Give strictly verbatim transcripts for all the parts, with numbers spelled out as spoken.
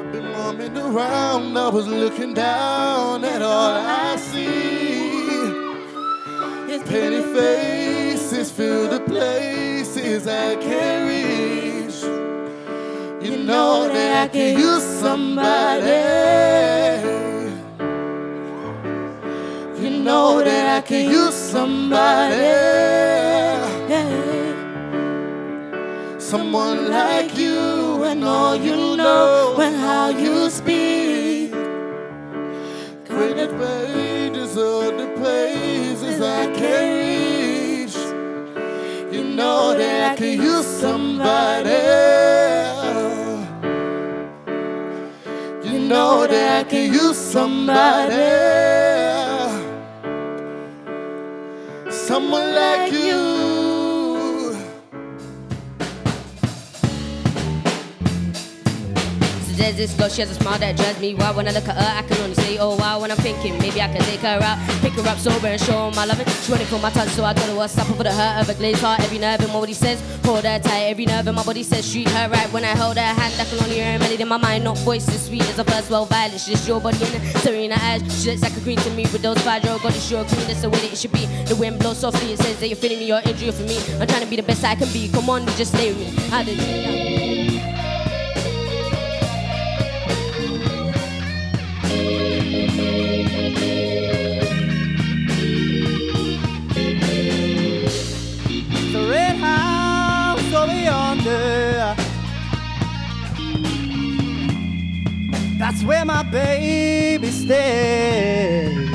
Been roaming around, I was looking down, and all I see is pretty faces fill the places I can't reach. You know that I can use somebody. You know that I can use somebody. Someone like you and all you know and how you speak. Credit wages of the places I can reach. You know that I can use somebody. You know that I can use somebody. Someone like you. There's this girl, she has a smile that drives me wild. When I look at her, I can only say, oh wow. When I'm thinking, maybe I can take her out, pick her up sober and show her my loving. She's running for my touch, so I gotta what's up for the hurt of a glazed heart. Every nerve in my body says, hold her tight. Every nerve in my body says, treat her right. When I hold her hand, I can only hear a melody in my mind. Not voice as sweet as a first well violent. It's just your body in it, serene eyes. She looks like a queen to me with those five-year-old God. It's your queen, that's the way that it should be. The wind blows softly, it says that you're feeling me, you're injury for me. I'm trying to be the best I can be. Come on, just stay with me. How did you? The red house over yonder, that's where my baby stays.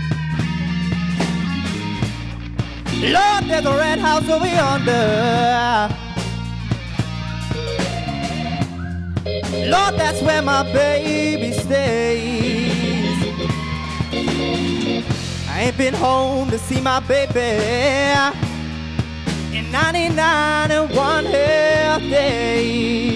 Lord, there's a red house over yonder. Lord, that's where my baby stays. I ain't been home to see my baby in ninety-nine and one half days.